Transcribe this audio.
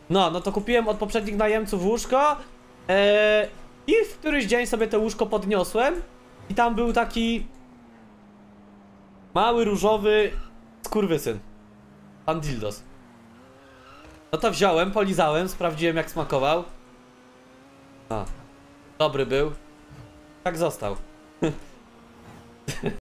No to kupiłem od poprzednich najemców łóżko i w któryś dzień sobie to łóżko podniosłem i tam był taki mały, różowy skurwysyn. Pan Dildos. No to wziąłem, polizałem, sprawdziłem jak smakował. Dobry był. Tak został.